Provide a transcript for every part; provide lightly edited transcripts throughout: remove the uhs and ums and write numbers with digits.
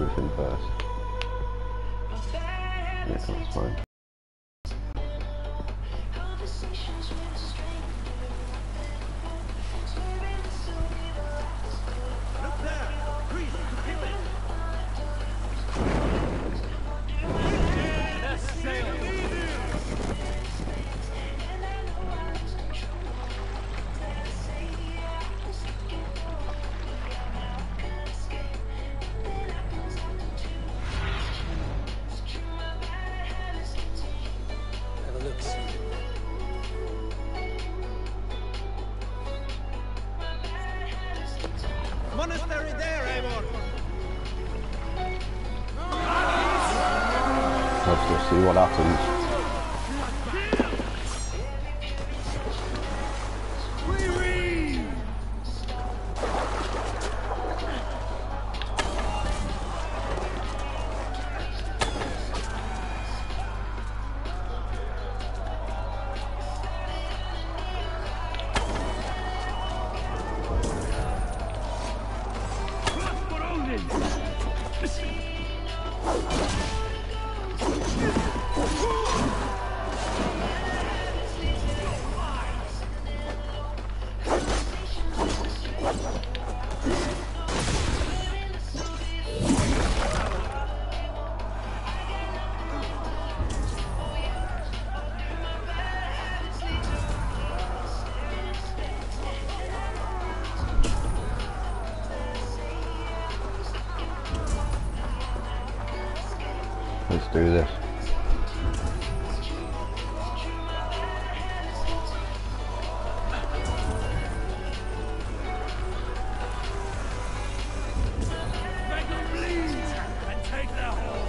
everything first. Yeah, that's fine. Monastery there, Eivor! Let's just see what happens. Let's do this. Make them bleed and take their hold.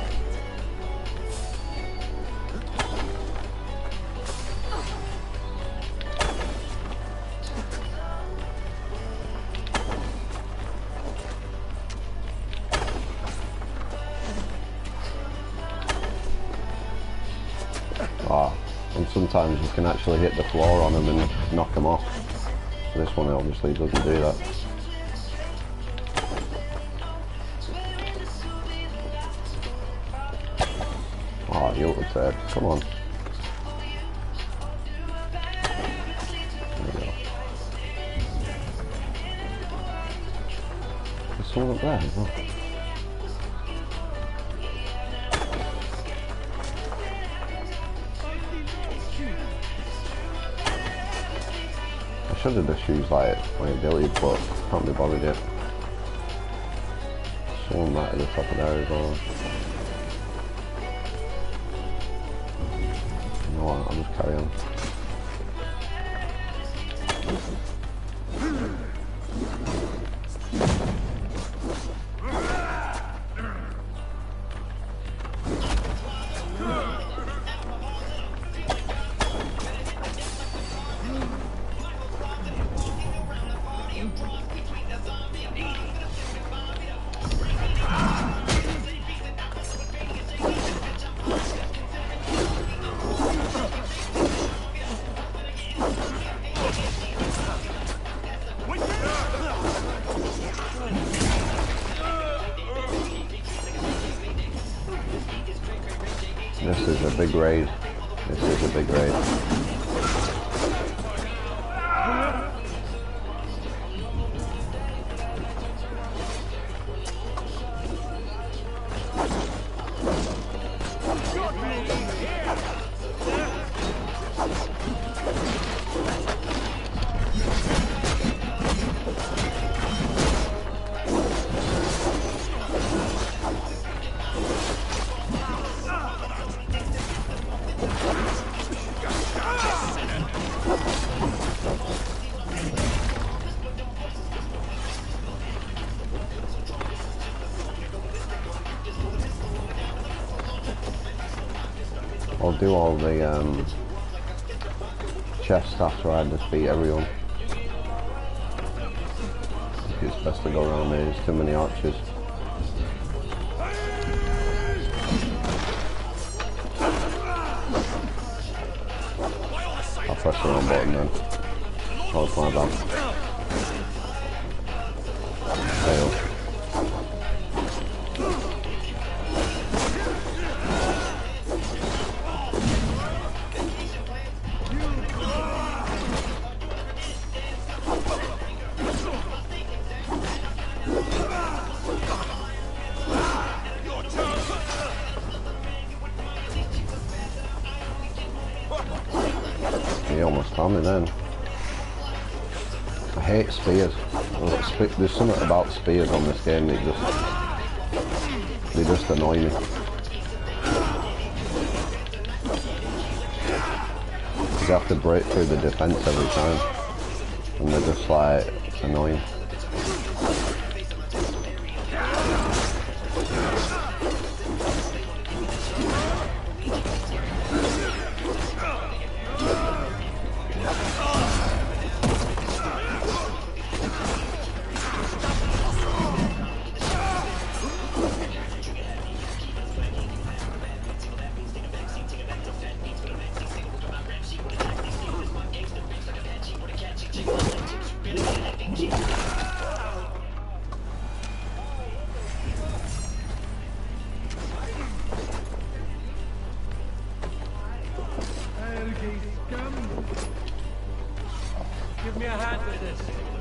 And sometimes you can actually hit the floor on them and knock them off. This one obviously doesn't do that. Oh, you ulted. Come on. There we go. There's someone up there as well. I should have just used like my ability, but can't be bothered yet. Someone right at the top of there as well. You know what, I'll just carry on. This is a big raid. This is a big raid. I'll do all the chests after I defeat everyone. I think it's best to go around here, there's too many archers. I'll press the wrong button then. Oh, it's my bad. Fail. Tell me then. I hate spears. There's something about spears on this game that they just annoy me. You have to break through the defense every time, and they're just like annoying. Give me a hand with this.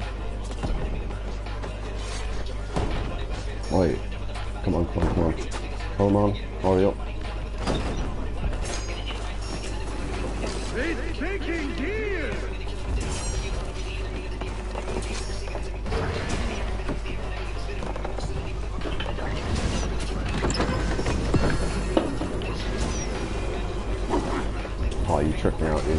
Wait. Come on. Come on, hurry up. It's taking gear! Oh, you tricked me out, dude.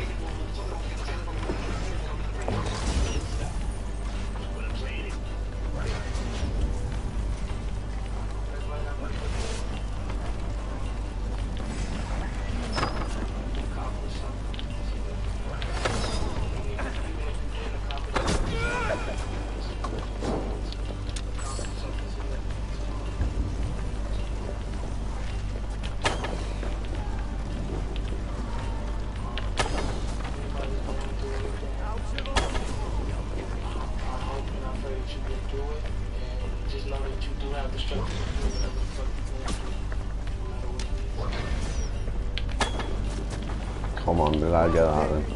Come on, did I get that then?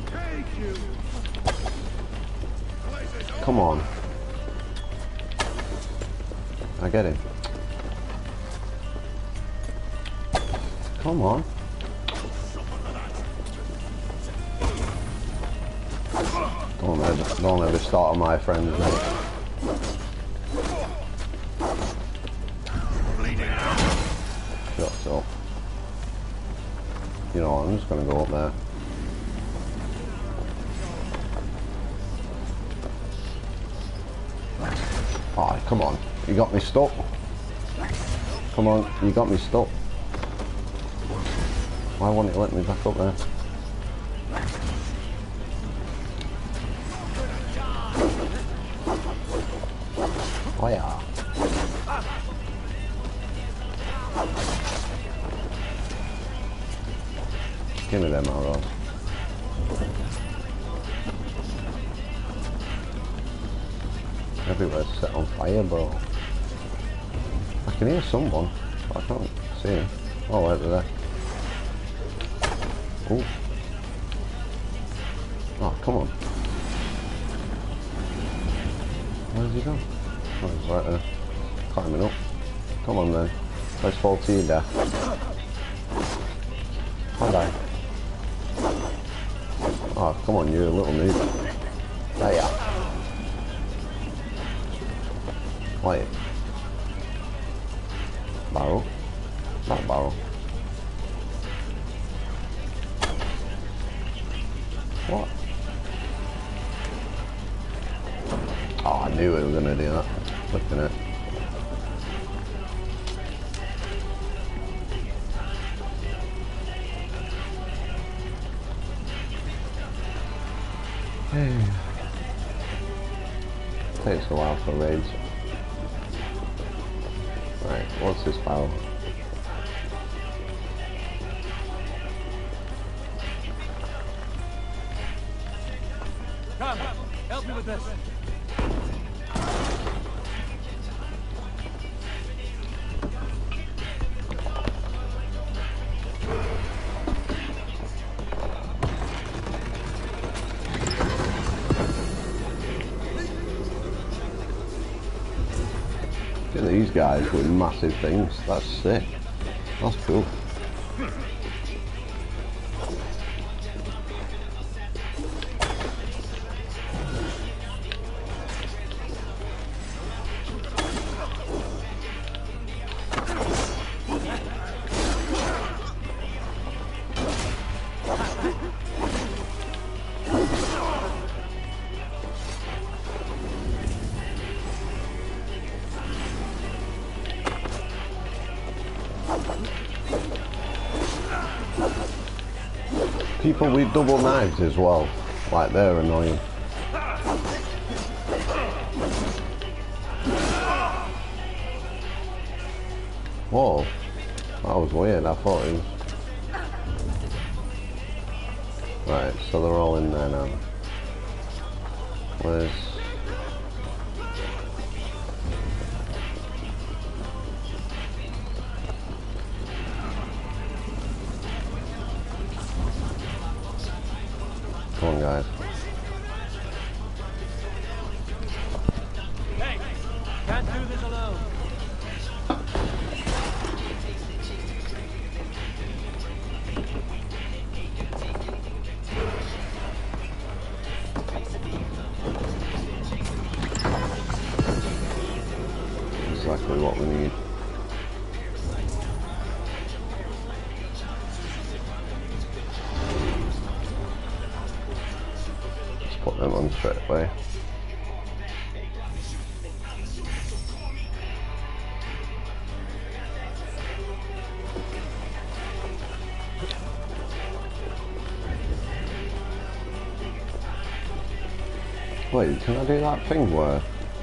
Come on. I get it. Come on. Don't ever start on my friends, mate. Shut up. You know what, I'm just gonna go up there. Oh, come on. You got me stuck. Come on, you got me stuck. Why won't it let me back up there? Oh yeah. Give me them arrows. Everywhere's set on fire, bro. I can hear someone, but I can't see him. Oh, right there. Oh. Oh, come on. Where's he gone? Oh, he's right there. Climbing up. Come on then. Let's fall to your death. Hi, die. Oh, come on, you're a little noob. There you are. Wait. Barrel? Not barrel. What? Oh, I knew we were going to do that. Flipping it. Takes a while for raids. Right, what's this barrel? Come, help me with this. Look at these guys with massive things. That's sick. That's cool. People with double knives as well, like they're annoying. Whoa, that was weird, I thought it was... Right, so they're all in there now. Where's... Come on, guys. Hey, can't do this alone. Exactly what we need. Let's put them on straight away. Wait, can I do that thing where...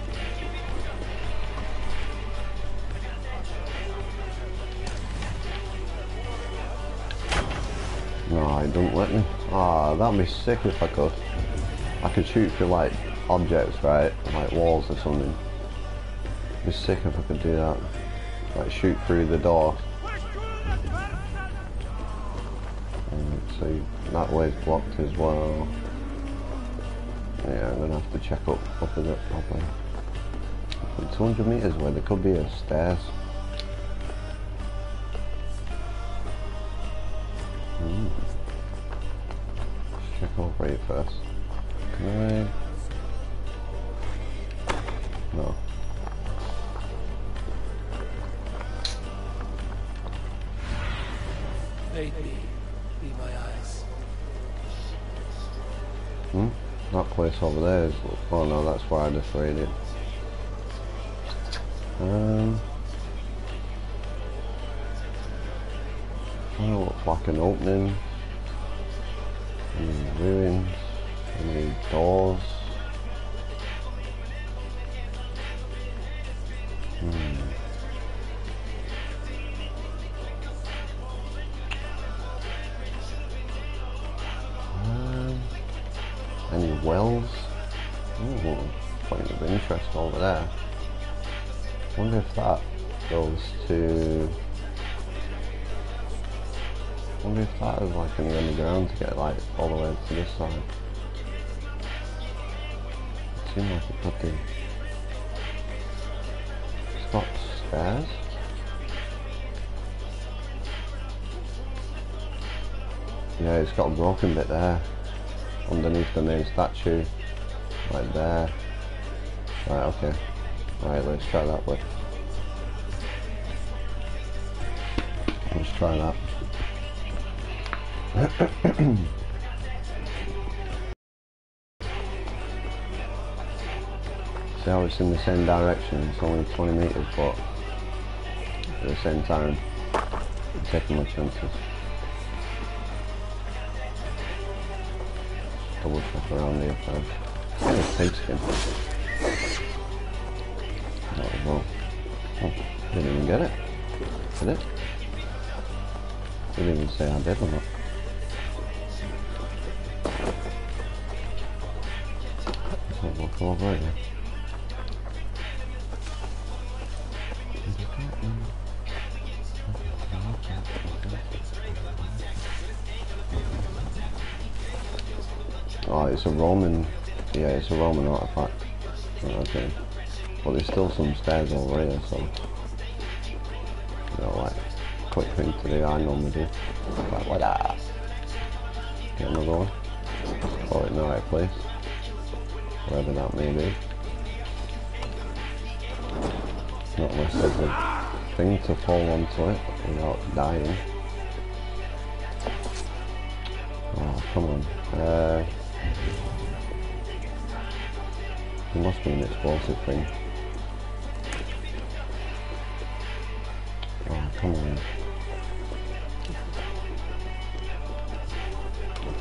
No, it doesn't let me. Ah, that'd be sick if I could. I could shoot through like objects, right? Like walls or something. It'd be sick if I could do that. Like shoot through the door. So that way's blocked as well. Yeah, I'm gonna have to check up in it properly. 200 meters away, there could be a stairs. Let's check over here first. Can I? No. Aid me, be my eyes. That place over there is... Oh no, that's where I just raided. Oh, looks like an opening. Any ruins? Any doors? Any wells? Ooh, point of interest over there. Wonder if that goes to... Wonder if that is like in the underground to get like all the way to this side. It seems like it could be. It's got stairs. Yeah, it's got a broken bit there. Underneath the main statue. Right there. Right, okay. Right, let's try that way. Let's try that. See how it's in the same direction, it's only 20 meters, but at the same time, I'm taking my chances. Double check around here first. Get a pig skin. That was wrong. Oh, didn't even get it. Did it? Didn't even say I did or not. Let's have a look over here. Oh, it's a Roman, yeah, it's a Roman artifact. Okay, but there's still some stairs over here, so you know, like quick thing to do. I normally do like that. Get another one. Put it in the right place, wherever that may be. Not unless there's a thing to fall onto it without dying. Oh, come on. There must be an explosive thing. Oh, come on.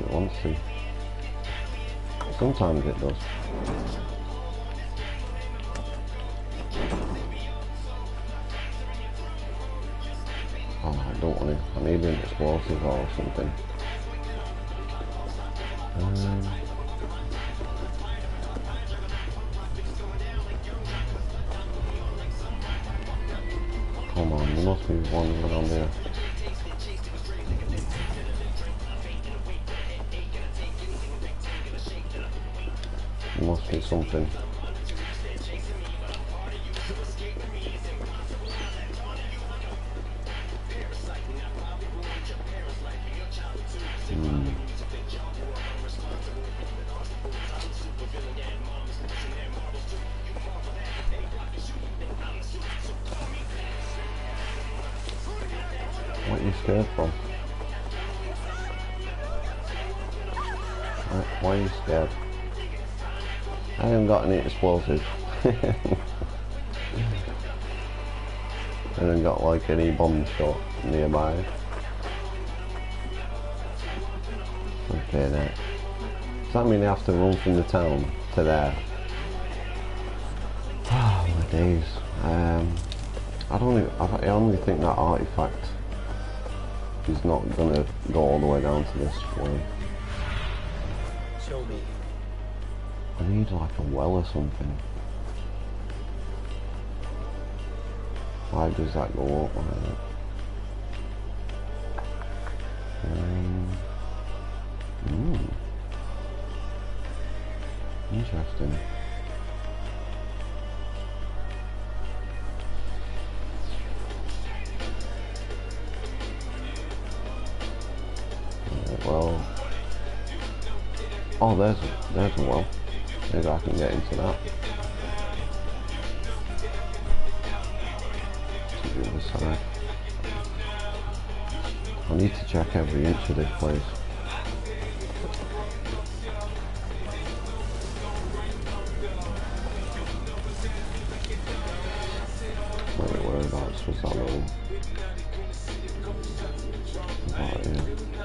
it wants to. Sometimes it does. Oh, I don't want to. I need an explosive or something. Come on, there must be one around there. There must be something. What are you scared from? Why are you scared? I haven't got any explosives. I haven't got like any bomb shot nearby. Okay now. Does that mean I have to run from the town to there? Oh my days. I only think that artifact is not gonna go all the way down to this way. Show me. I need like a well or something. Why does that go up like that? Interesting. Well, oh, there's a well. Maybe I can get into that. To the other side. I need to check every inch of this place. Wait, whereabouts was that little? About here.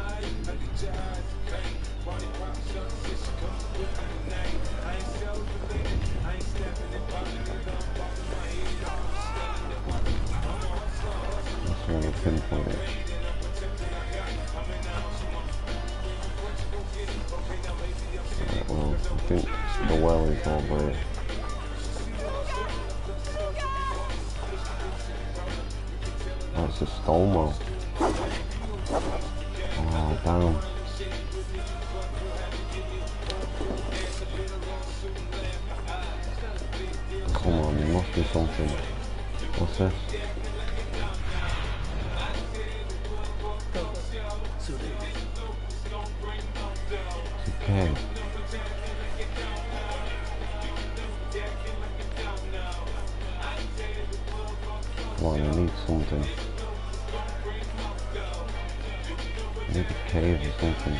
That's where we'll pinpoint it. Right, well, I think the well is over here. Oh, it's a stone well. Oh, damn. Come on, there must be something. What's this? It's a cave. Come on, I need something. I need a cave or something.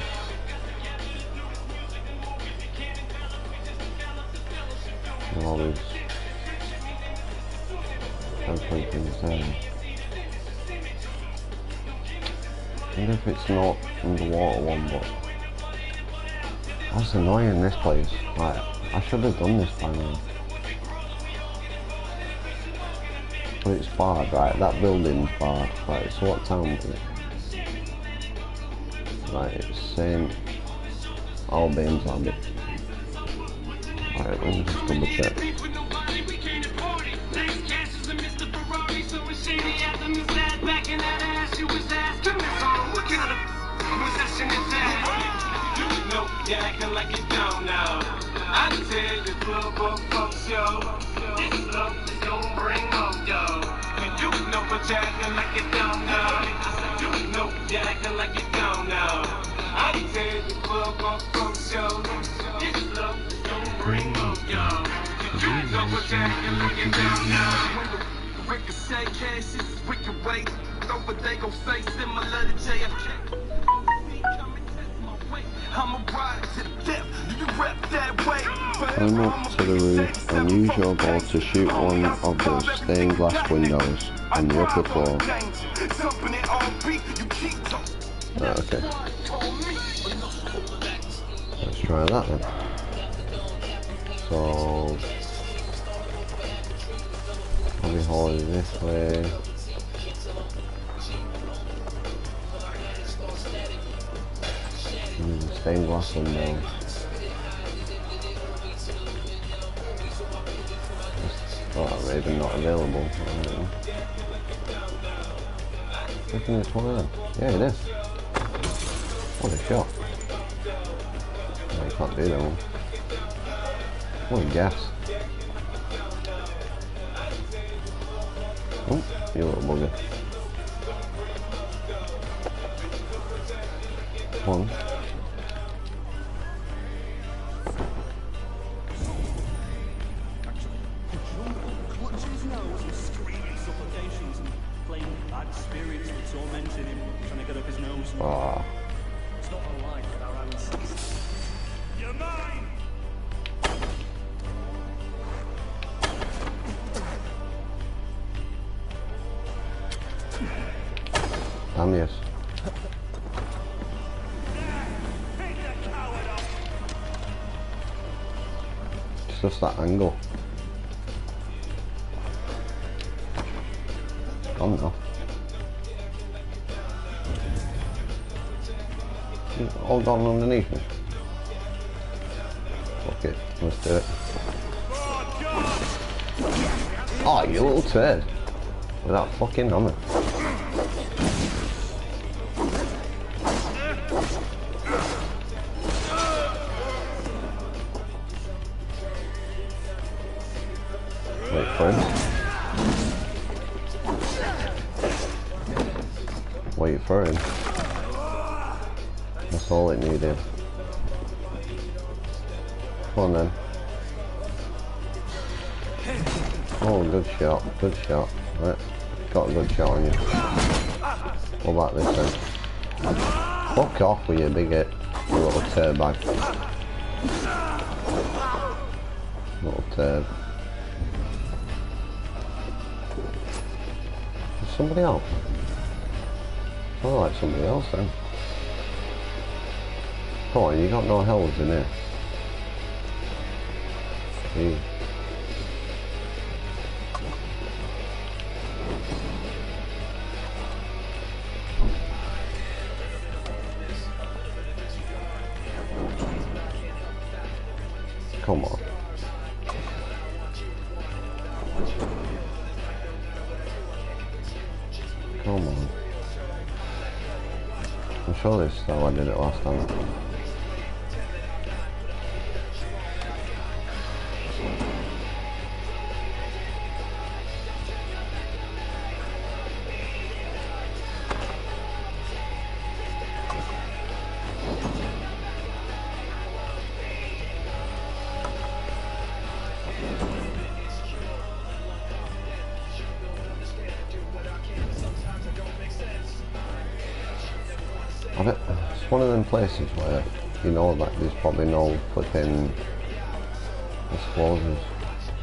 All these things there. I wonder if it's not underwater one, but that's annoying, this place. Like, I should have done this by now. But it's barred, right? That building's barred. Right, so what town is it? Right, it's St. Albans Abbey. Alright, let me just double check. Acting like you don't know. I tell the club of folks, yo, this love is gonna bring home, yo. And you know what you're acting like you don't know. You know you're acting like you don't know. I tell the club of folks, yo, this love is gonna bring home, yo. You know what you're acting like you don't know. Ricochet cash is wicked weight. Over they gon' say similar to JFK. I'm up to the roof and use your ball to shoot one of the stained glass windows on the upper floor. Okay. Let's try that then. So probably hold it this way. Stained glass window. Oh, Raven not available. I don't know. Looking at one of them. Yeah, it is. What a shot. No, you can't do that one. What a gas. Oh, you little bugger. One. Ah. It's not a life with our ancestors. You're mine! Damn yes. It's just that angle. It's gone now. All gone underneath me. Fuck it, let's do it. Oh, you little turd. With that fucking hammer. Wait for him. Wait for him. That's all it needed. Come on then. Oh, good shot, good shot. Right, got a good shot on you. What about this then? Fuck off with your big hit, you little turd bag. Little turd. There's somebody else. I like somebody else then. Come on, you got no hells in here. Gee. Come on. Come on. I'm sure this is how I did it last time. It's one of them places where you know that there's probably no flipping explosives.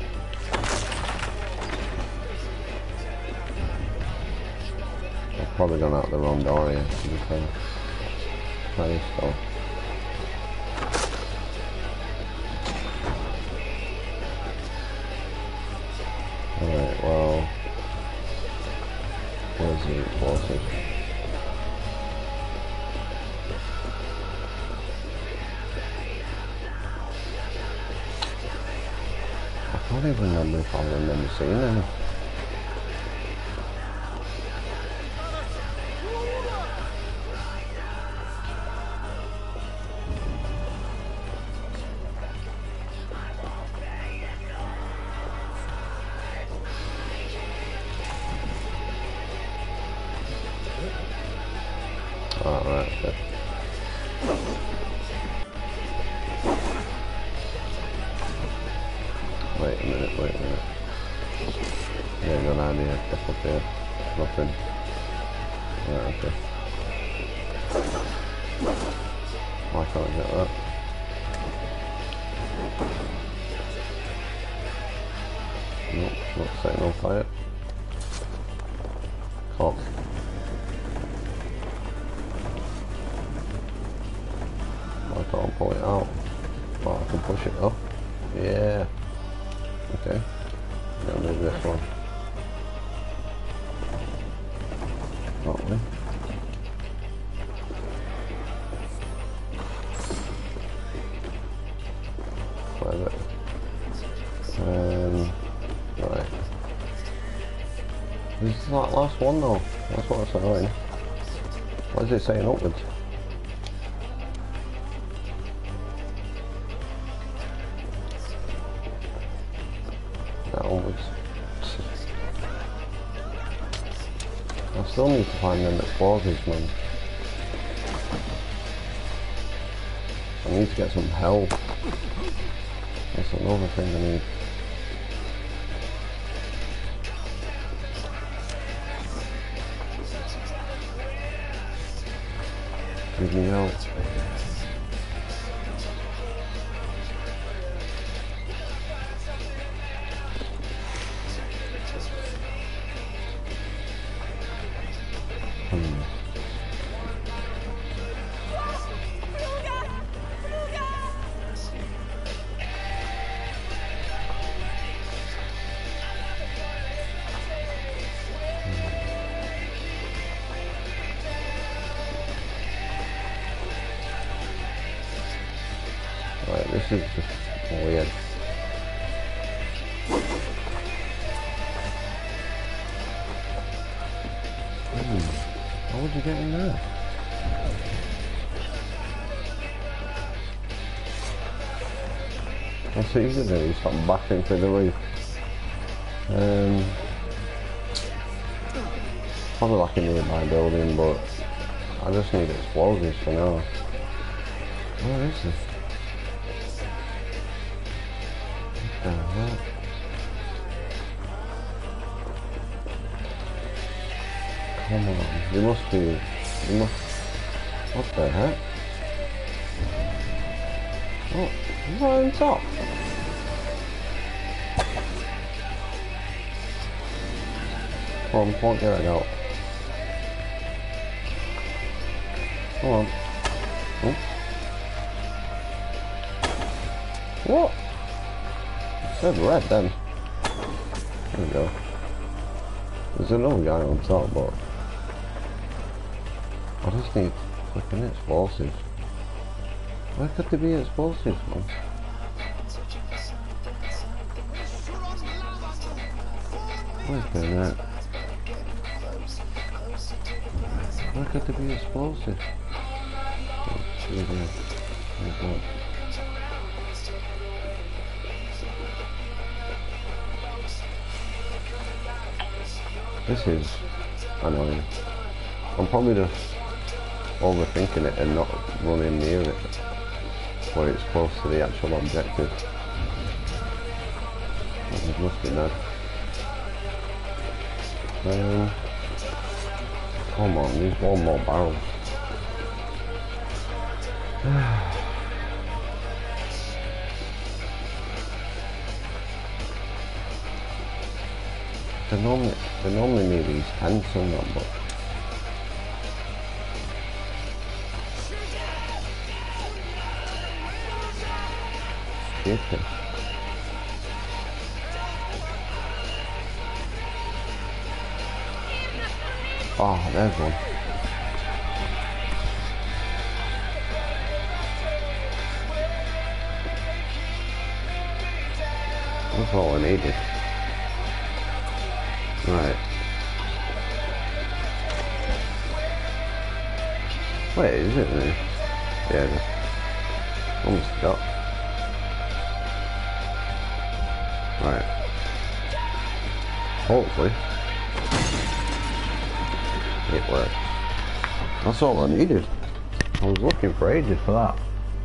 I've probably gone out the wrong door here, to be fair. Try this door. Alright, well, where's the explosive? I don't even remember if I remember seeing any. Alright, okay. Wait a minute. Yeah, got an idea. Step up here. Nothing. Right, okay. Why can't I get that? Nope, not setting on fire. Cock. Like all. can't pull it out. Oh, I can push it up. Yeah. Okay. Now move this one. Can't we? Private. Right. This is that last one though. That's what it's saying. What is it saying upwards? Onwards. I still need to find them explosives, man. I need to get some help. That's another thing I need. Give me help. Right, this is just weird. How would you get in there? That's easy to do, you start bashing through the roof. Probably like a nearby building, but I just need explosives for now. Where is this? What the heck? Come on, you must be, what the heck? What? He's right on top. Come on, can't get it out. Come on. Oh. What? It said red then. There we go. There's another guy on top, but I just need fucking explosives. Why could there be explosives, man? What is doing that? Why could there be explosives? This is annoying. I'm probably just overthinking it and not running near it where it's close to the actual objective. It must be that. Come on, there's one more barrel. They normally need these tents and that, but stupid. Oh, there's one. That's all I needed. Right. Wait, is it there? Yeah, it is. Almost got. Right. Hopefully. It worked. That's all I needed. I was looking for ages for that.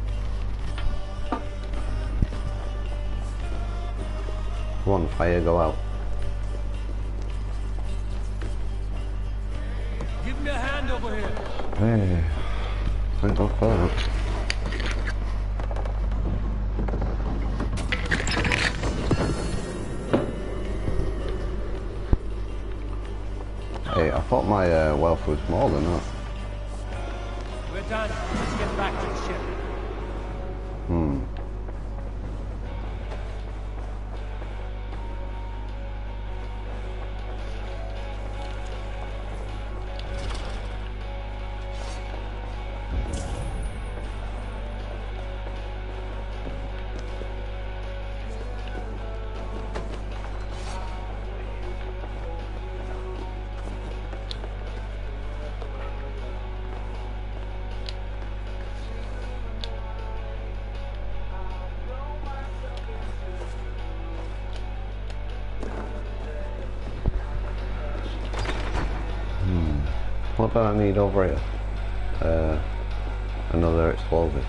Come on, fire, go out. Give me a hand over here. Hey, thank God for that. Hey, I thought my wealth was more than that. We're done. Let's get back to the ship. what do I need over here? Another explosive.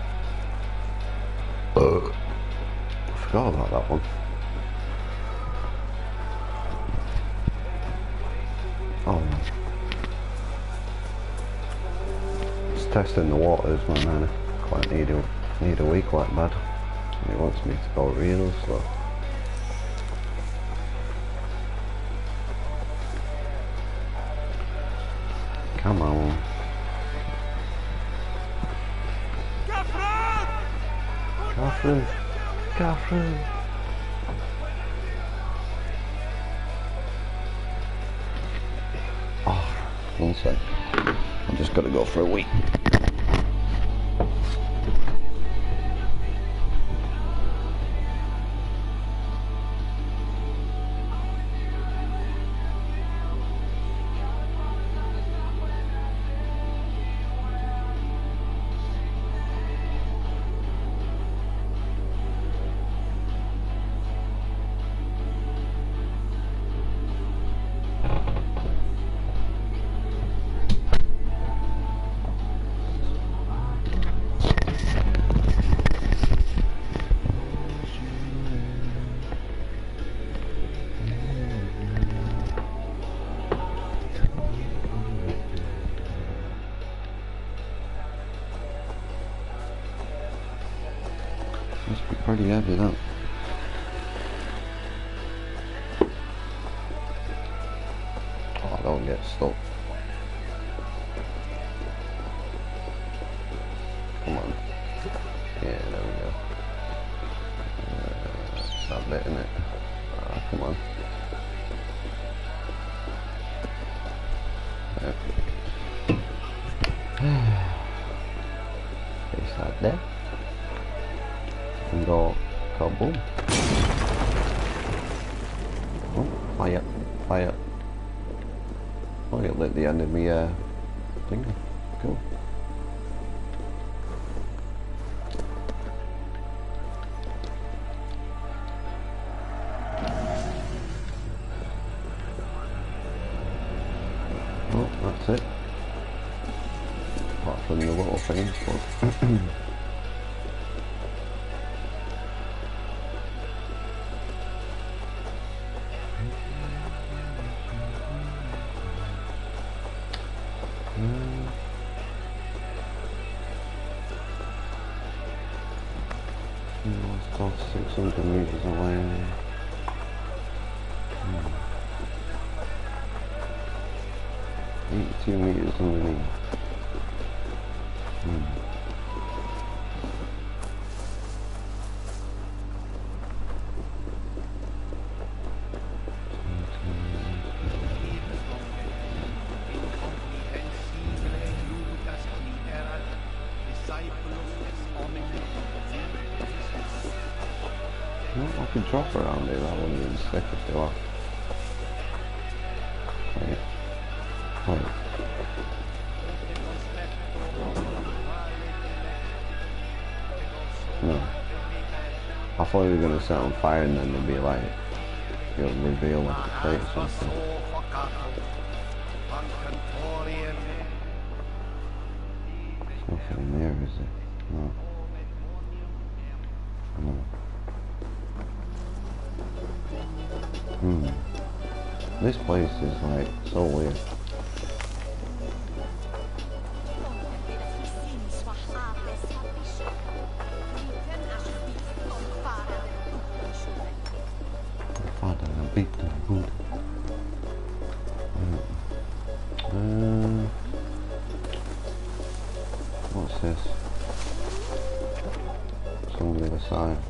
I forgot about that one. Oh, it's testing the waters, man. I quite need a wee quite bad. And it wants me to go real slow. Come on. Catherine! Catherine! Oh, 1 sec. I just gotta go for a wee. Must be pretty heavy, that. Oh, don't get stuck. Come on. Yeah, there we go. That bit, innit? Ah, come on. Place that there. And go kaboom. Oh, fire, fire. Oh, you lit the end of me thing. Cool. Oh, that's it. Apart from the little things, but it's about 600 meters away. 82 meters underneath. Well, I could drop around there, that wouldn't be sick if they were. Right. Right. No. I thought you were going to set on fire and then there'd be like, you'll reveal like a plate or something. There's nothing in there, is it? No. No. This place is like so weird. What's this? It's on the other side.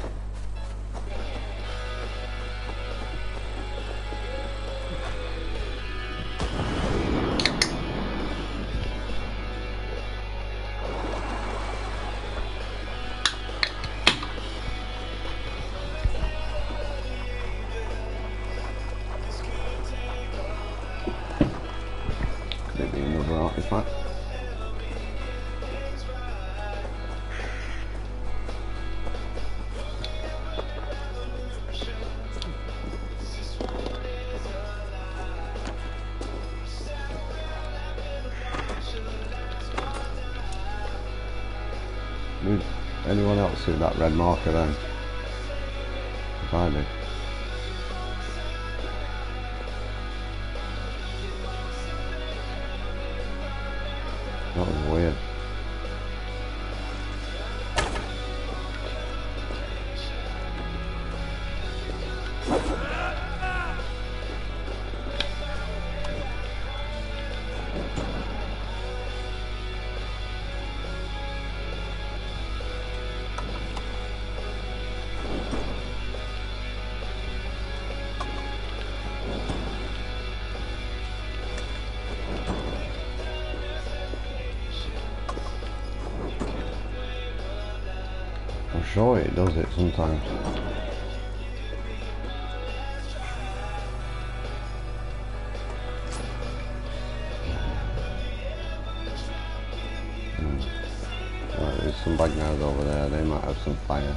Could it be another artifact? Anyone else see that red marker then? 'Cause I did. That was weird. I'm sure it does it sometimes. Right, there's some bag guys over there, they might have some fire.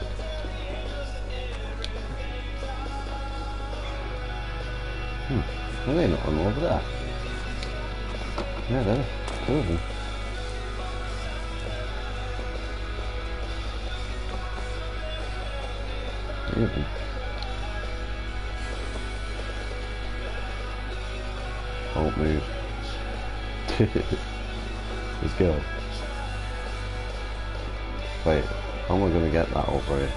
Are they not on over there? Yeah, there are two of them. Even. Don't move. Let's go. Wait, how am I going to get that over here?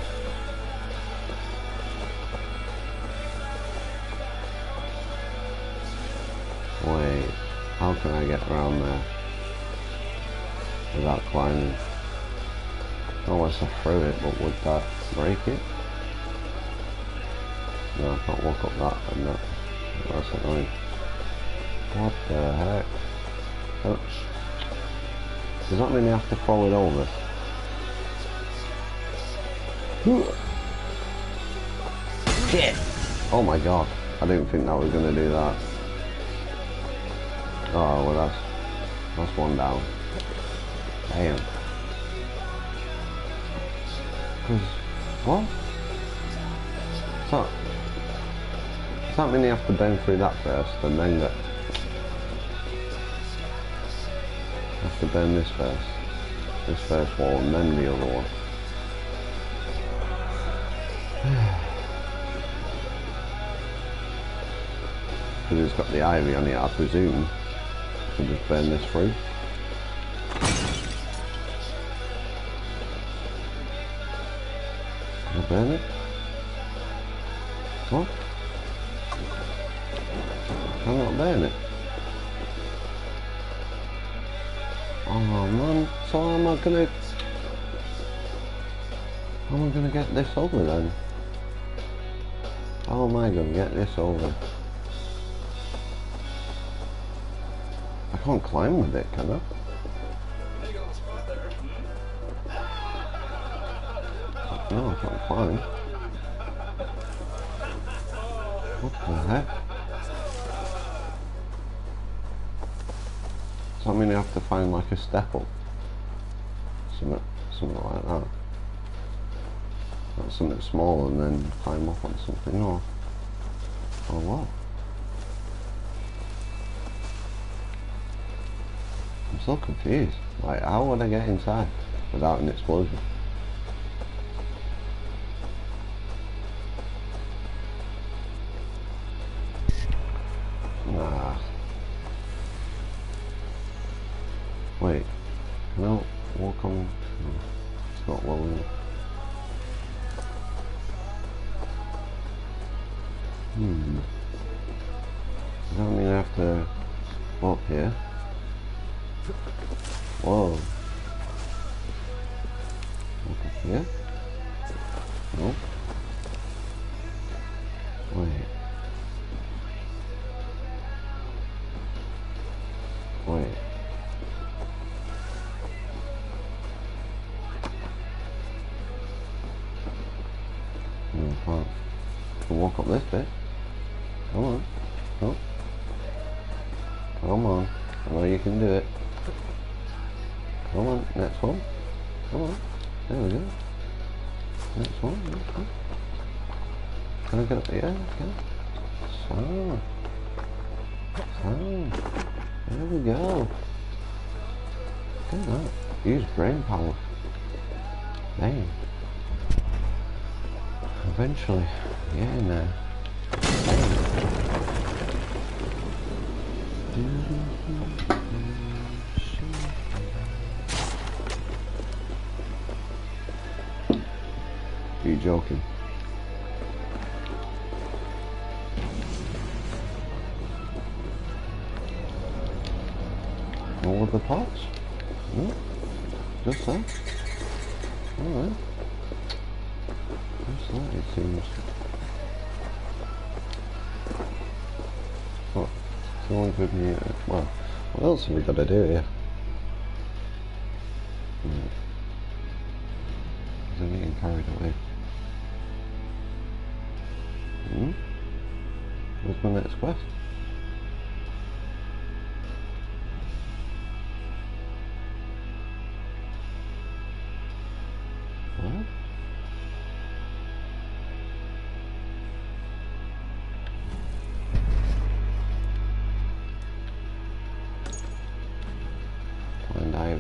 Wait, how can I get around there without climbing? Unless I threw it, but would that break it? No, I can't walk up that and that. That's annoying. What the heck? Oh. Does that mean you have to throw it over? Shit! Oh my god, I didn't think that was going to do that. Oh, well that's one down. Damn. What? Does that mean you have to bend through that first and then get... Have to bend this first. This first wall and then the other one. Because it's got the ivy on it, I presume. So just burn this through. Can I burn it? What? Can I not burn it? Oh man, so how am I gonna get this over then? How am I gonna get this over? I can't climb with it, can I? No, I can't climb. What the heck? Does that mean you have to find like a step up? Something like that. Like something small and then climb up on something, or what? I'm so confused. Like, how would I get inside without an explosion? Nah. Wait, can I walk on? No, it's not low enough. Does that mean I have to go up here? Whoa. Walk up here? No. Wait. Wait. No, I can't. I can walk up this bit. Come on. Oh. Come on. I know you can do it. Come on, next one. Come on. There we go. Next one, next one. Can I get up here? Okay. So. There we go. Look at that. Use brain power. Dang. Eventually, getting there. Are you joking? All of the parts? No? Just that? Alright. Just that, it seems. What? Someone give me well, what else have we got to do here? I'm getting carried away. Where's my next quest? What? Find out.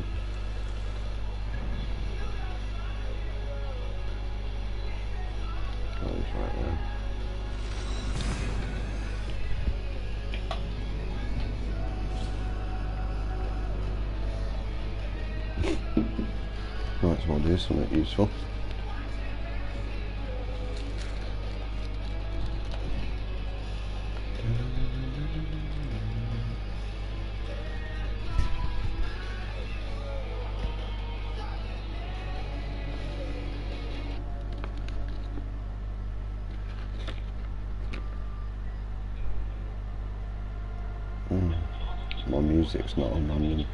Oh, it's right there. Might as well do something useful. My music's not on random.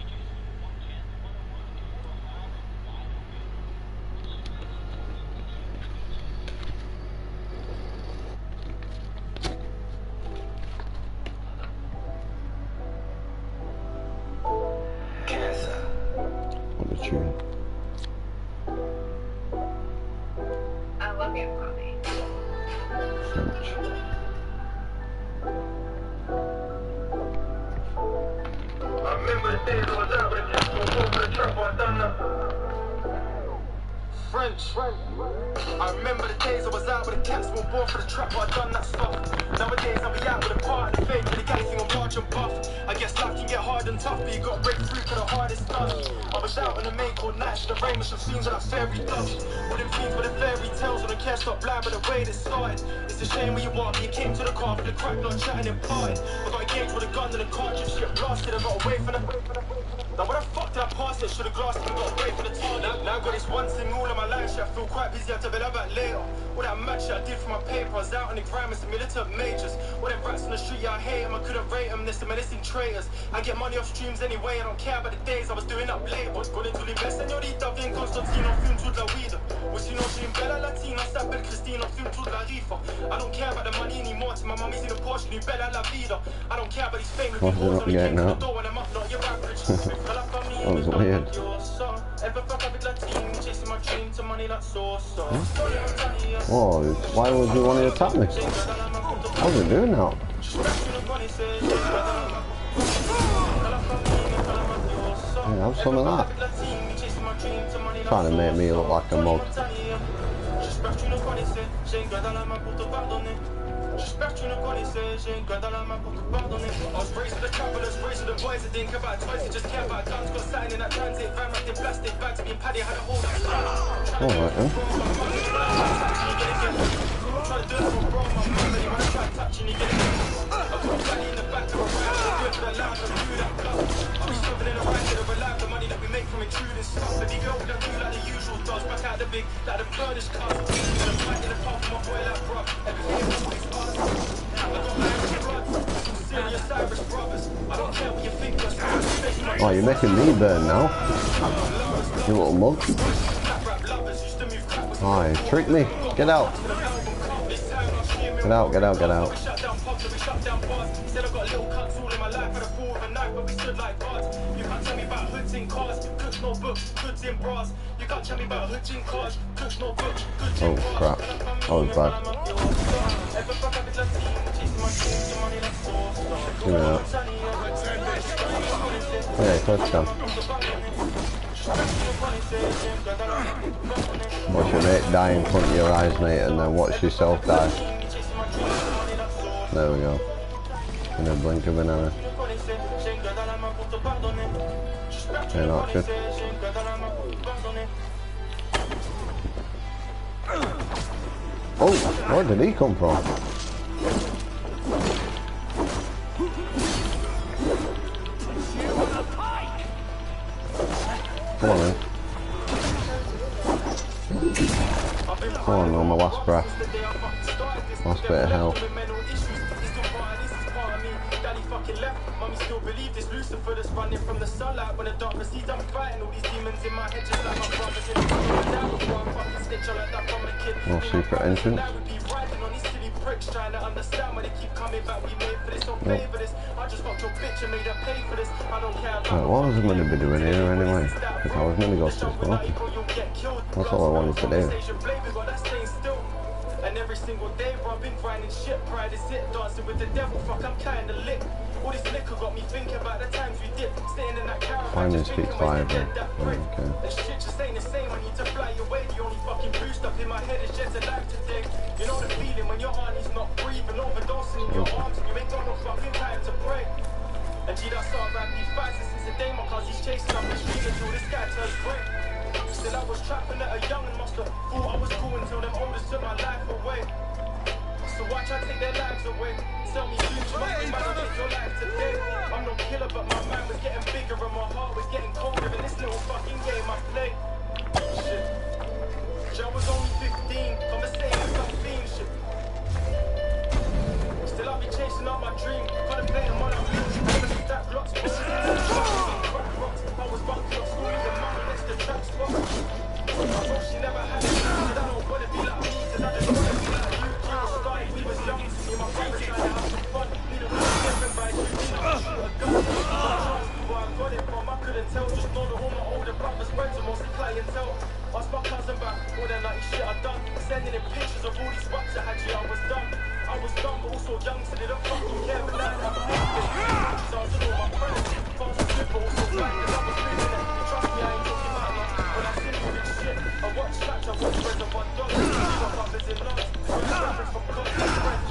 What a tune. I love you, Bobby. French. I remember the days I was out with the cats on board for the trap, I done that. French. I remember the days I was out with the cats on board for the trap, I done that stuff. Nowadays I'll be out with a part of the fake, with the galaxy on march and buff. I guess life can get hard and tough, but you gotta break through for the hardest stuff. I was out on the main called Nash, the rain was some scenes of that fairy dust. All them fiends with the fairy tales, and I can't stop blind by the way they started. It's a shame when you walk, but you came to the car for the crack, not chatting and parting. I got engaged with a gun and a cartridge, shit blasted, I got away from the... Now what the fuck did I pass it? Should've glassed and got away from the target. Now I got this one thing all of my life, shit, I feel quite busy, I have to be about later. All that match shit I did for my paper, I was out on the gram as the militant majors. All them rats on the street, yeah, I hate them, I couldn't rate them, there's some medicine traitors. I get money off streams anyway, I don't care about the days I was doing up late. But going to l'invest, señorita, bien Constantino, film toute la weed. Well, si no, she in Bella Latina, Sabel Cristina, film toute la rifa. I don't care about the money anymore, till my mommy's in a Porsche, new Bella La Vida. I don't care about these famous What's it up yet now? door when I'm up, not your average. That was weird. Oh, why would you want to attack me? I wasn't doing that. Yeah, have some of that. Trying to make me look like a mug. J'espère que tu nous connaissais, j'ai une gueule dans la main pour te pardonner. I was raised with the travelers, raised with the boys that didn't care about toys, they just care about guns. Got signed in that transit van, wrapped in plastic bags, being paddy, had a hold on the alright then. Try to do it for bro, my mum, and you wanna try touching, you get it. I put a paddy in the back of a ride, I do it for the loud, I do that club. I'll be swimming in the right to the relief, the money that we make from intruding stuff. If you go, we don't do like the usual does, back out the big, like the furnished cars. Got a fight in the park for my boy like bruv, everything is always us. Oh, you're making me burn now. You little mug. Oh, you tricked me. Get out. Get out, get out, get out. Oh crap. That was bad. Give me that. Yeah, touchdown. Watch your mate die in front of your eyes, mate, and then watch yourself die. There we go. In a blink of an eye. Okay, not good. Oh, where did he come from? Come on then. Come on, on my last breath. Last bit of health. Mummy still believe this Lucifer that's running from the sunlight when the darkness sees I'm fighting all these demons in my head just like my brothers in the no secret entrance. Trying to understand why they keep coming back. We made for this, don't pay for this. I just fucked your bitch and made her pay for this. I don't care about what was I going to be doing here anyway? Because I was going to go to this market. That's all I wanted to do. And every single day, bro, I've been grinding shit. Pride is it, dancing with the devil. Fuck, I'm kinda lit. All this liquor got me thinking about the times we did. Staying in that caravan. Finding speak 5 then. Okay. The shit just ain't the same. I need to fly away. The only fucking boost up in my head is just alive today. You know the feeling when your auntie's not breathing, overdosing in your arms, and you ain't got no fucking time to pray. And G, that's all right, these fights since the day my cause he's chasing up the street until this guy turns gray. Still I was trapping at a young and must have thought I was cool until them oldest took my life away. So watch I take their lives away. Tell me you must be mad to take your life today. I'm no killer but my mind was getting bigger and my heart was getting colder in this little fucking game I play. Shit. I was only 15, I'm the same as some fiend shit. Still I'll be chasing out my dream, contemplating what I'm doing. That blocks, I was bunking up school, even mama next to track spot. She never had it, I don't wanna be like me, cause I just wanna be like you. Started, we was young, me and my brother trying to have some fun. We don't know different by you, we know I shoot a gun. Where I got it from, I couldn't tell, just know that all my older brothers went to mostly clientele. Ask my cousin back, all that nutty shit I done. Sending in pictures of all these raps I had, yeah, I was done. I was dumb, but also young, so they don't fucking care. But now I'm a big so I was all my friends. Fast and good, but also blind, cause I was living it. Trust me, I ain't talking about it. When I see you with shit, I watch Snatch, I watch Friends of $1. My brothers in love, friends rappers from God to French.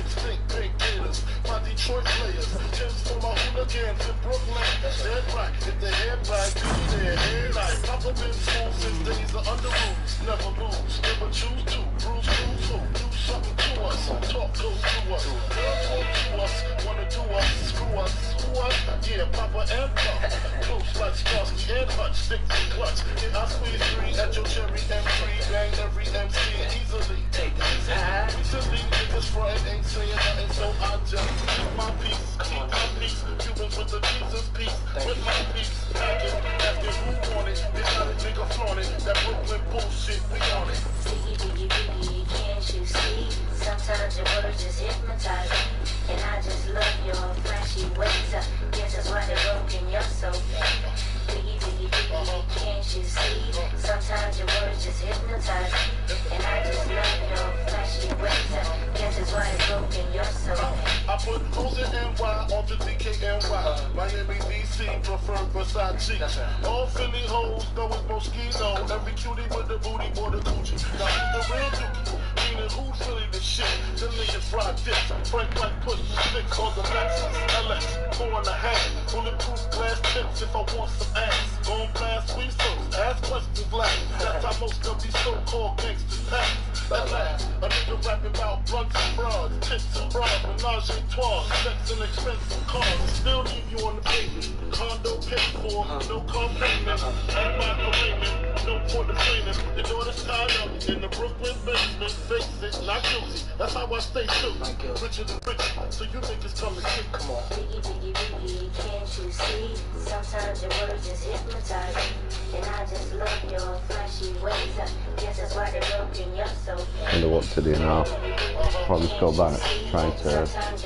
Extinct pink gators, my Detroit players. Tips for my hooligans in Brooklyn. Dead right, if the head right, be there every night. Papa been school since days of under rules. Never lose, never choose to. Bruce, who? Do something to us. Talk goes to us. Girls want to us, wanna do us. Screw us, who us? Yeah, Papa and Papa. Close like Starsky and Hutch, stick to clutch. Yeah, I squeeze 3 at your cherry M3. Bang every MC easily. Take this high. Recently, niggas frontin' ain't saying nothing, so I just keep my peace. Keep my peace. Cubans with the Jesus peace. With my peace. Packing, asking who want it. They got a nigga flaunt it. That Brooklyn bullshit, we on it. Biggie, biggie, biggie, can't you see? Sometimes your words just hypnotize me. And I just love your flashy ways. Guess that's why they're broken, you're so biggie, biggie, biggie, can't you see? Sometimes your words just hypnotize me. And I just love your flashy ways. Guess that's why they're broken, you're so I put hoes in NY onto DKNY. Miami, DC, prefer Versace. All Philly hoes know it's Moschino. Every cutie with the booty, more the Gucci. Now who's the real dookie? Meaning who's really the shit? The niggas fried dips. Frank like push 6 on the Lexus LX 4.5. Bulletproof glass tips if I want some ass. Gon' blast sweet souls, ask questions last. That's how most of these so-called gangsters pass. At last, a nigga rapping about blunts and bras, tits and bras, menage a trois, sex and expensive cars. Still leave you on the pavement. Condo paid for, no car payment. And my arraignment, no court of training. The daughter's tied up in the Brooklyn basement. Face it, not guilty. That's how I stay true. Richer than rich, so you niggas come and kick. Come on. biggie, biggie, biggie, can't you see? Sometimes your words just hypnotize me. And I just love your flashy ways. Guess that's why they're broken, you're so Wonder what to do now. Probably just go back, trying to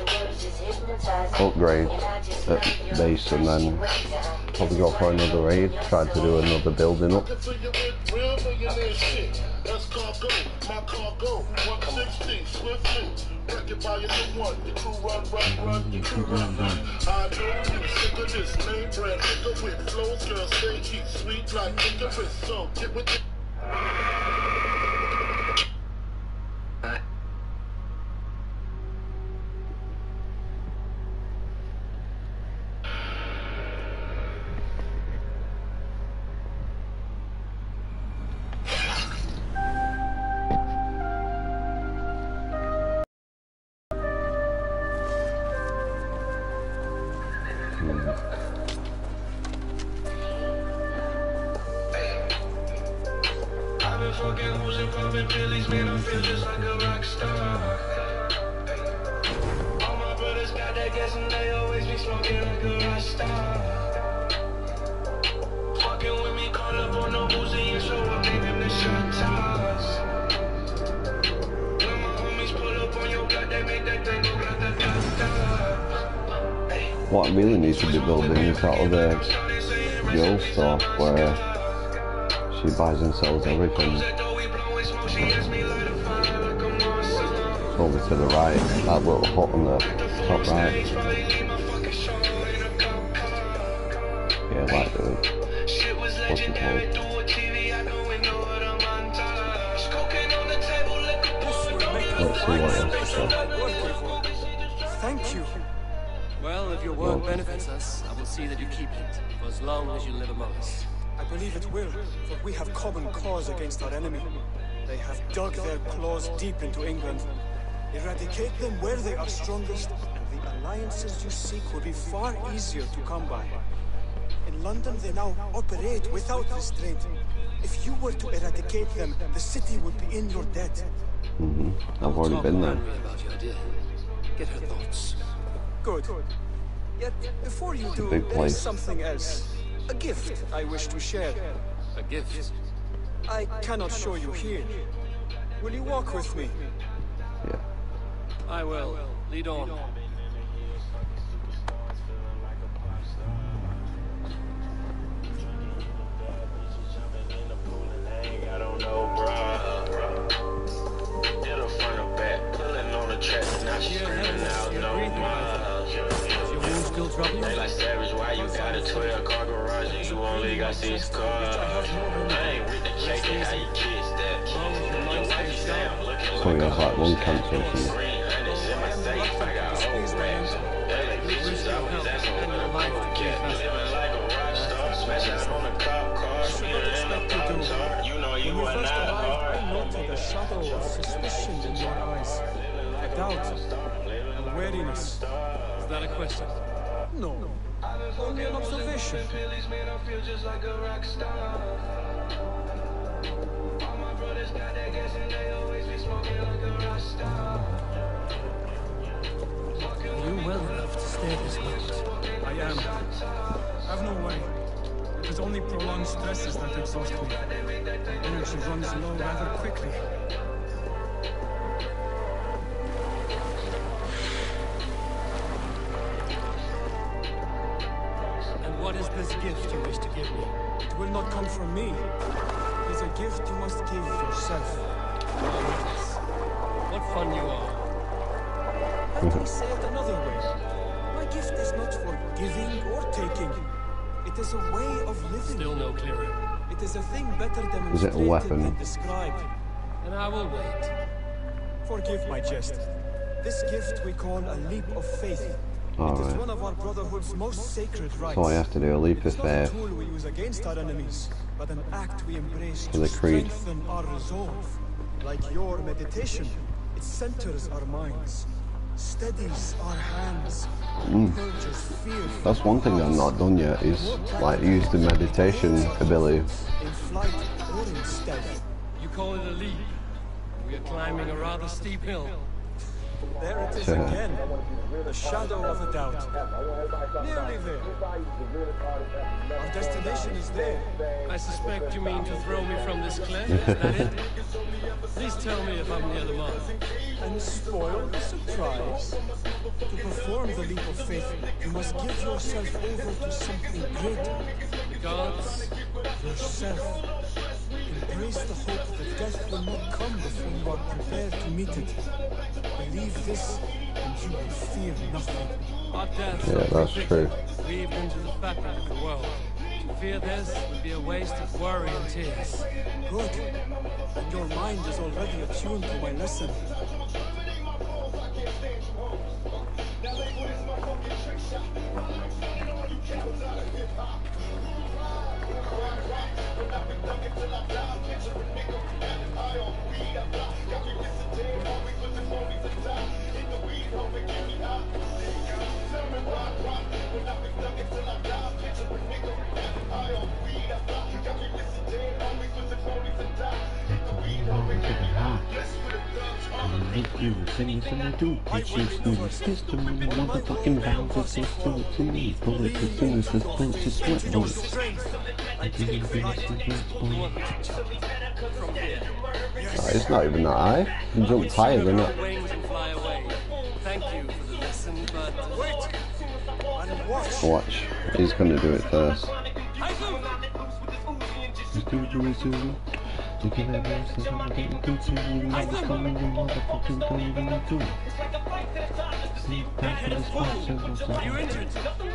upgrade at base and then probably go for another raid, try to do another building up. Real millionaire shit. That's cargo, my cargo. 160, swiftly. Wreck it by your new one. Your crew run. Your crew run. I know you sick of this name brand. Nigga with flows, girl, stay heat. Sweet like licorice. So get with it. I've been fucking hoes and popping pillies, man, I feel just like a rock star. All my brothers got that gas and they always be smoking like a rock star. Fucking with me, call up on no Uzi and show up, gave him the shot toss. When my homies pull up on your block, they make that thing go grata-ta-ta. What I really need to be building is that other girl store where she buys and sells everything. Over to the right, that little hut on the top right. Yeah, like the what's it called? Let's see what else is there. Thank you. Well, if your work benefits us, I will see that you keep it, for as long as you live among us. I believe it will, for we have common cause against our enemy. They have dug their claws deep into England. Eradicate them where they are strongest, and the alliances you seek will be far easier to come by. In London, they now operate without restraint. If you were to eradicate them, the city would be in your debt. I've already been there. About your idea. Get her thoughts. Good. Yet, before you do, Big there place. is something else. A gift I wish to share. A gift. I cannot show you here. Will you walk with me? Yeah. I will. Lead on. I don't know, bruh. Did a front or back, pulling on the track, now she screaming out, no miles. Is your wound still troubling They you? like Savage, why you got a 12-car garage and you only got 6 cars? I ain't with the cake and how you kiss that. Your wife say I'm looking So he like has a like lung host, cancer or something. green honey, in my a shadow of suspicion in your eyes. A doubt, a wariness. Is that a question? No, only an observation. Are you well enough to stay this night? I am. I've no way. It is only prolonged stresses that exhaust me. Energy runs low rather quickly. And what is this gift you wish to give me? It will not come from me. It is a gift you must give yourself. What fun you are. Let me say it another way. My gift is not for giving or taking. It is a way of living. Still no clearer. It is a thing better Is it a demonstrated weapon? than described. And I will wait. Forgive my jest. This gift we call a leap of faith. It is Alright. one of our Brotherhood's most sacred rights. So I have to do a leap of It's not a faith. tool we use against our enemies, but an act we embrace For to the creed. strengthen our resolve. Like your meditation, it centers our minds, steadies our hands, purges fear. That's one thing I've not done yet, is like use the meditation ability. In flight or in stealth. You call it a leap. We are climbing a rather steep hill. There it is again, the shadow of a doubt. Nearly there. Our destination is there. I suspect you mean to throw me from this cliff, is that it? Please tell me if I'm near the mark. And spoil the surprise. To perform the leap of faith, you must give yourself over to something greater. Gods, Yourself. Embrace the hope that death will not come before you are prepared to meet it. Believe this, and you will fear nothing. our deaths Yeah, are that's predicted, true. weaved into the fabric of the world. To fear this would be a waste of worry and tears. Good. And your mind is already attuned to my lesson. It's not even that high. You jump higher than that. Wings and fly away. Thank you for the lesson, but Wait! And watch! Watch. He's gonna do it first. you're injured.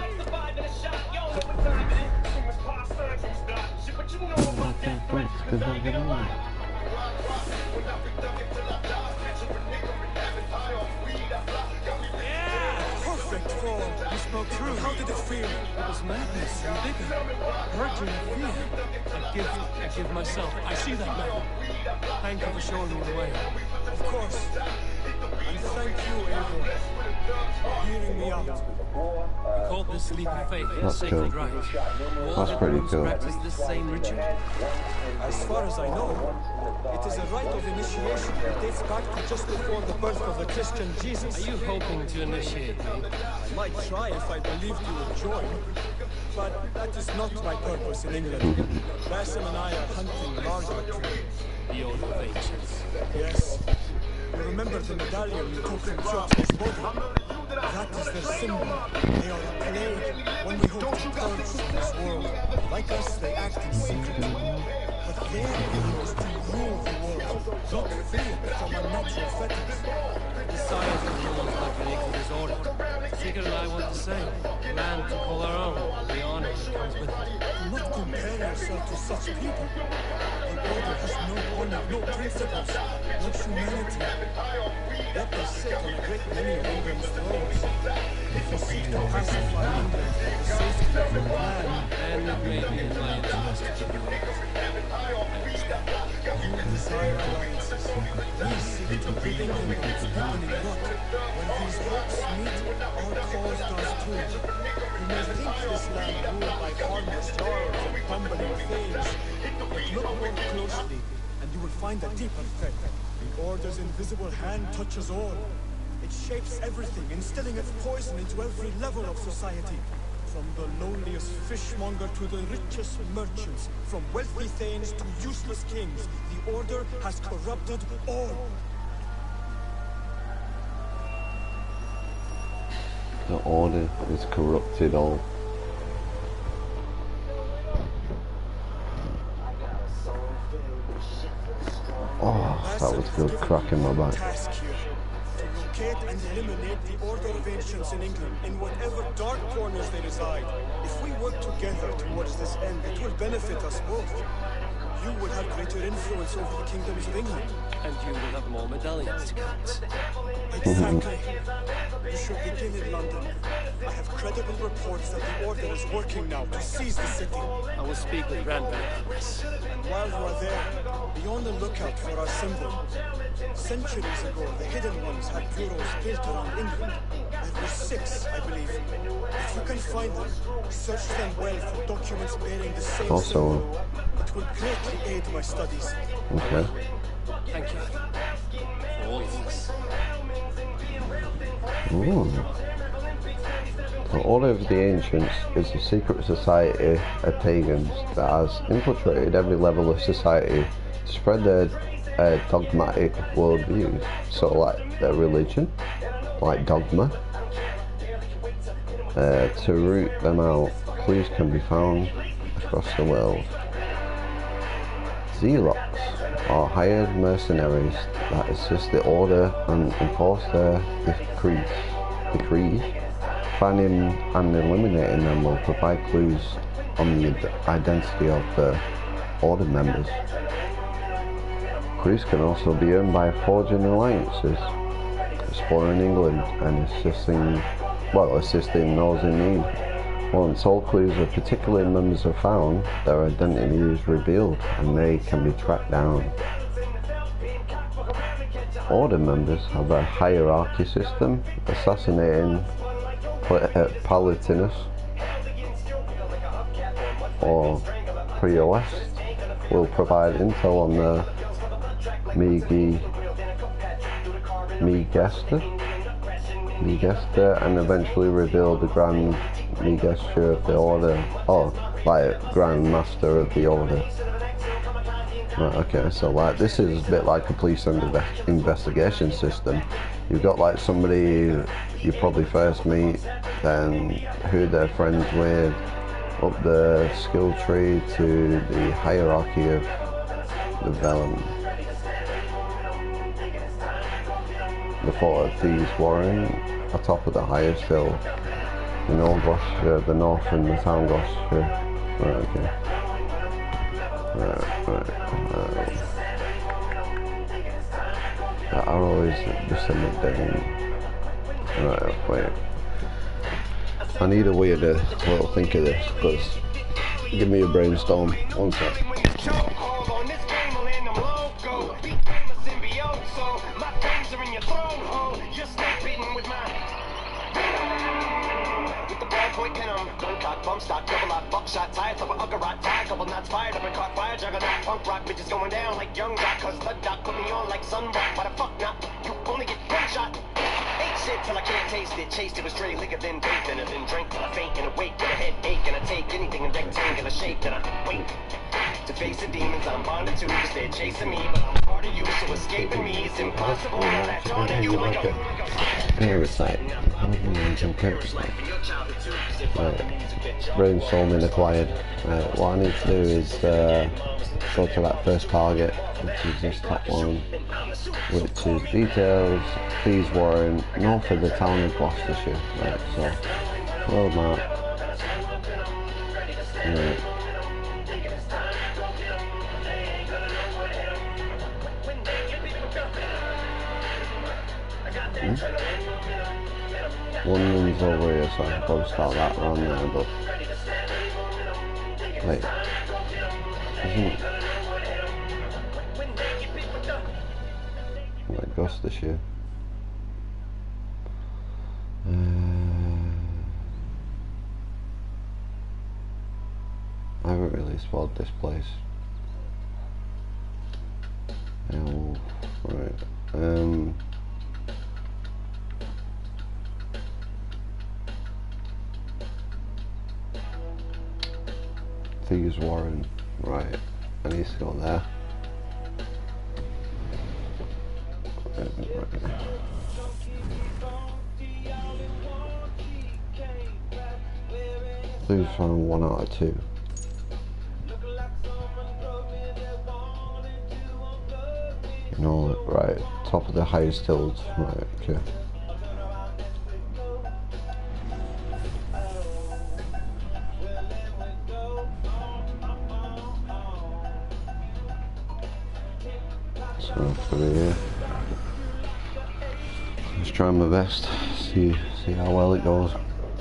Perfect fall! You spoke true. How did it feel? It was madness and vigor, urging fear. I give myself. I see that now. Thank you for showing me the way. Of course. And thank you, Abel, for hearing me out. We call this leap of faith a That's sacred cool. rite. All That's the pretty groups cool. practice this same ritual. As far as I know, it is a rite of initiation that dates back to just before the birth of the Christian Jesus. Are you hoping to initiate me? I might try if I believed you would join, but that is not my purpose in England. Basim and I are hunting larger prey. The order of ancients. Yes. You remember the medallion you took from Churchill's body? That is their symbol. They are a plague, one we hope to purge from this world. Like us, they act in secret. But their aim is to rule the world, not free it from unnatural fetters. The science of rules like an equal disorder. Sigurd and I want the same. Land to call our own. The honor that comes with it. Do not compare yourself to such people. The order has no honor, no principles, no humanity. Yet they sit on a great many of England's thrones. If you seek to pacify England for the safety of your land, And it may be in my interest to give you up. you desire alliances. We seek to rid England of its deepening rot. When these hopes meet, our cause does too. You may think this land ruled by harmless jarls and bumbling thanes, but look more closely, and you will find a deeper threat. The Order's invisible hand touches all. It shapes everything, instilling its poison into every level of society. From the lowliest fishmonger to the richest merchants, from wealthy thanes to useless kings, the Order has corrupted all. The Order is corrupted all. Oh, that was good crack in my back. Task here. To locate and eliminate the Order of Ancients in England, in whatever dark corners they reside. If we work together towards this end, it will benefit us both. You will have greater influence over the kingdoms of England. And you will have more medallions to count. Exactly. We should begin in London. I have credible reports that the Order is working now to seize the city. I will speak with Granbury about this. And while you are there, be on the lookout for our symbol. Centuries ago, the Hidden Ones had bureaus built around England. There were 6, I believe. If you can find them, search them well for documents bearing the same symbol. It will greatly aid my studies. Okay. Thank you for all of this. Ooh. The Order of the Ancients is a secret society of pagans that has infiltrated every level of society to spread their dogmatic worldviews. So like their religion, like dogma. To root them out, clues can be found across the world. Zealots are hired mercenaries that assist the Order and enforce their decrees. Finding and eliminating them will provide clues on the identity of the Order members. Clues can also be earned by forging alliances, exploring England and assisting those in need. Once all clues of particular members are found, their identity is revealed and they can be tracked down. Order members have a hierarchy system. Assassinating Palatinus or Priost will provide intel on the Megester and eventually reveal the Grand Maester of the Order, or like Grand Master of the Order. Right, okay, so like this is a bit like a police investigation system. You've got like somebody you probably first meet, then who they're friends with, up the skill tree to the hierarchy of development. The Fort of Thieves Warren, atop of the highest hill, in Old Gloucestershire, the north and the town Gloucestershire. Right, okay. Right. That arrow is just a dead end. Right, wait. I need a way to think of this, because give me a brainstorm. One sec. Stock, double up, buckshot, tie, top of Uggarot, tie, couple knots fired up and caught fire, juggernaut, punk rock, bitches going down like young rock, cause the doc put me on like sun rock, why the fuck not? You only get one shot. Ate shit till I can't taste it, chased it with straight liquor, then baked in it, then drank till I faint and awake with a headache, and I take anything in rectangular shape, then I wait to face the demons I'm bonded to, cause they're chasing me, but I'm part of you, so escaping me is impossible, now that's on you, like a parasite. Brainstorming acquired. What I need to do is go to that first target, which is this top one, which is details, Thieves Warren, north of the town of Gloucestershire. Right, so road map. Right. London's over here, so I can probably start that around there, but wait, like Gus this year. I haven't really explored this place. Right. Thieves Warren. Right. I need to go there. Thieves found 1 out of 2. No, right, top of the highest hills, right, okay. So through here. Just trying my best, see how well it goes.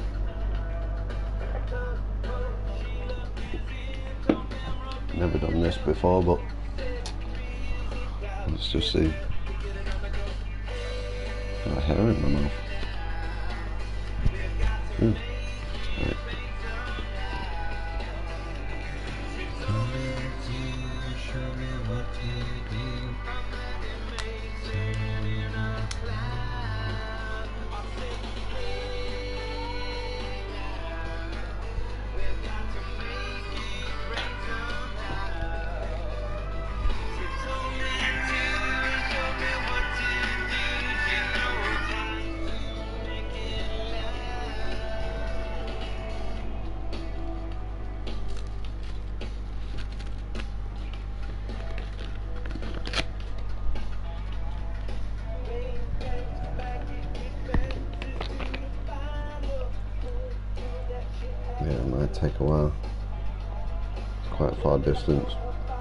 Never done this before, but let's just see. Got a hair in my mouth. Right. Yeah, it might take a while. It's quite a far distance.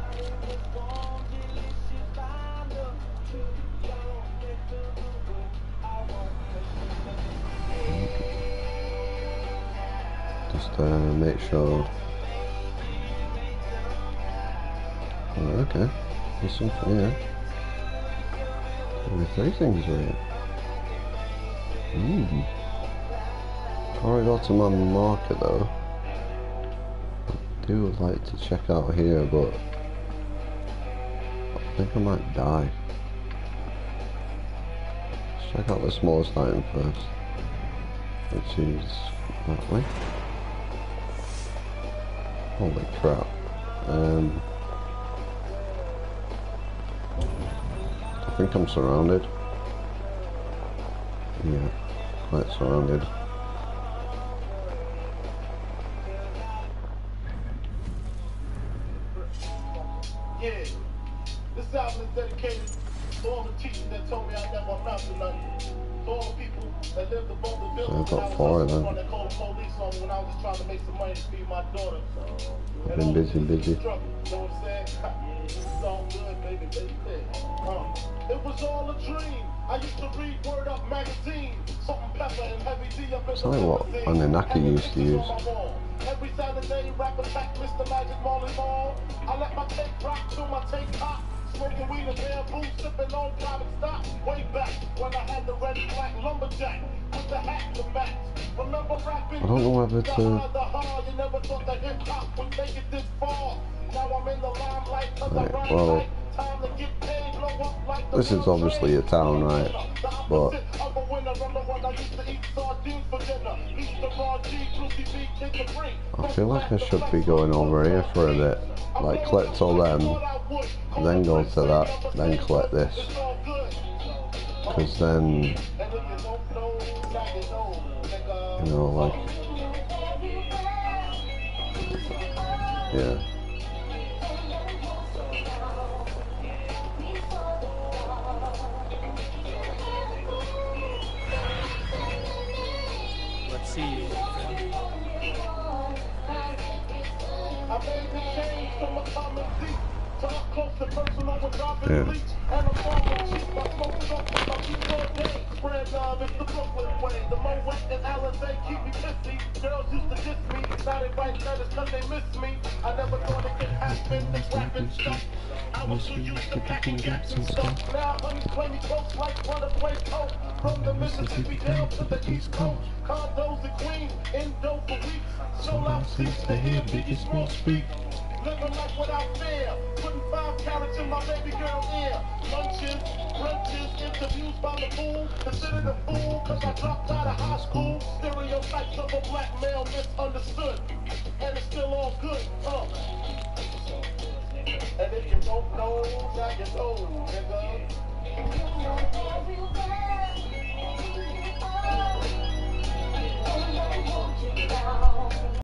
Just make sure. Oh, okay, there's something here. There are 3 things here. Before I go to my market though, I do like to check out here, but I think I might die. Let's check out the smallest item first, which is that way. Holy crap. I think I'm surrounded. Yeah, quite surrounded. Yeah, this album is dedicated to all the teachers that told me I never amount to nothing. To all the people that lived above the building. So I've got 4 of them. That called the police on me when I was just trying to make some money to feed my daughter. I've been busy. You know what I'm saying? It's all good, baby. It was all a dream. I used to read Word Up magazine. Salt and pepper and heavy D up in It's like what Anunnaki used to use. Every Saturday, rap attack, Mr. Magic Marley Marl. I let my tape rock till my tape pop. Smoking weed and bamboo, sipping on private stock. Way back when I had the red and black lumberjack with the hat to match. Remember rapping? I don't know whether to. You never thought that hip hop would make it this far. Now I'm in the limelight 'cause I rhyme well, like time to get paid, blow up like the this is obviously a town, right? But I feel like I should be going over here for a bit. Like collect all them, then go to that, then collect this. Because then, you know, like, yeah. Let's see you, friend. I made the change from a common thief Talk close to personal with dropping Yeah. bleach. And I'm falling cheap. I smoke dope with my people all day. Spread love, it's the Brooklyn way. The Moet and Alizé keep me pissy. Girls used to diss me. Now they write letters cause they miss me. I never thought it could happen. This rapping stuff. I was too used to packing gaps and stuff. Now honeys play me close like brother play coke. From the Mississippi down to the East Coast. Condos in Queens, in dope for weeks. So loud seats to hear biggest small speak. Living life without fear. Putting 5 carats in my baby girl ear. Lunches, brunches, interviews by the fool. Considered a fool cause I dropped out of high school. Stereotypes of a black male misunderstood. And it's still all good, And if you don't know, now you know, nigga. Oh,